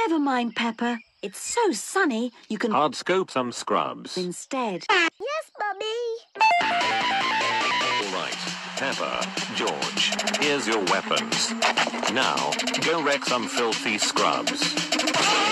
Never mind, Peppa. It's so sunny, you can Hard scope some scrubs. instead. Yes, Mummy. All right, Peppa, George, here's your weapons. Now, go wreck some filthy scrubs.